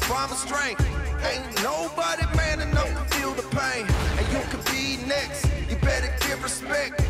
find my strength. Ain't nobody man enough to feel the pain. And you could be next, you better give respect.